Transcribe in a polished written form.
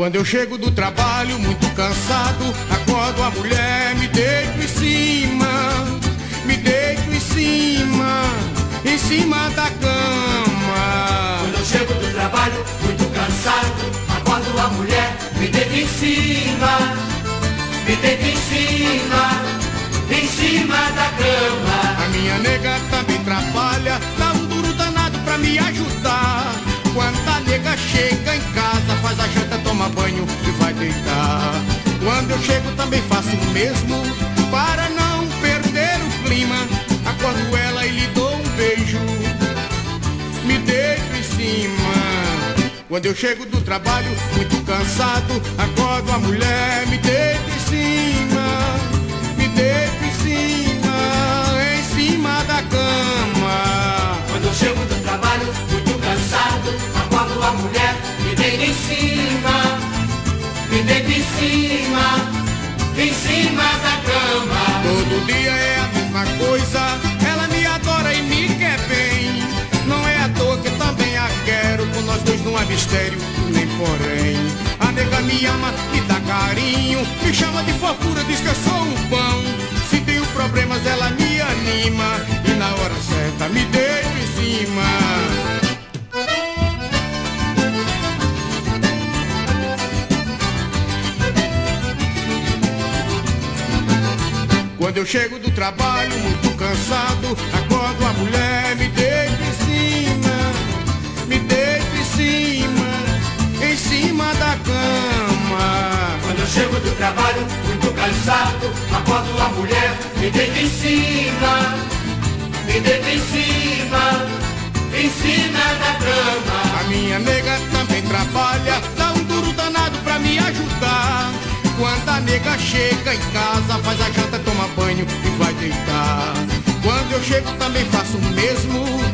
Quando eu chego do trabalho muito cansado, acordo a mulher, me deito em cima, me deito em cima da cama. Quando eu chego do trabalho muito cansado, acordo a mulher, me deito em cima, me deito em cima da cama. A minha nega também trabalha, dá um duro danado pra me ajudar. Quando a nega chega em casa, faz a janta, toma banho e vai deitar. Quando eu chego também faço o mesmo, para não perder o clima. Acordo ela e lhe dou um beijo, me deito em cima. Quando eu chego do trabalho muito cansado, acordo a mulher, me deito em cima, me deito em cima da cama. Quando eu chego do trabalho muito cansado, acordo a mulher, me deito em cima, me deito em cima da cama. Todo dia é a mesma coisa, ela me adora e me quer bem. Não é à toa que também a quero, com nós dois não há mistério, nem porém. A nega me ama, me dá carinho, me chama de fofura, diz que eu sou um pão. Se tenho problemas ela me anima, e na hora certa me deito em cima. Quando eu chego do trabalho muito cansado, acordo a mulher, me deito em cima, me deito em cima da cama. Quando eu chego do trabalho muito cansado, acordo a mulher, me deito em cima, me deito em cima da cama. A minha nega também trabalha, dá um duro danado pra me ajudar. Quando a nega chega em casa, faz a janta, toma banho e vai deitar. Quando eu chego também faço o mesmo,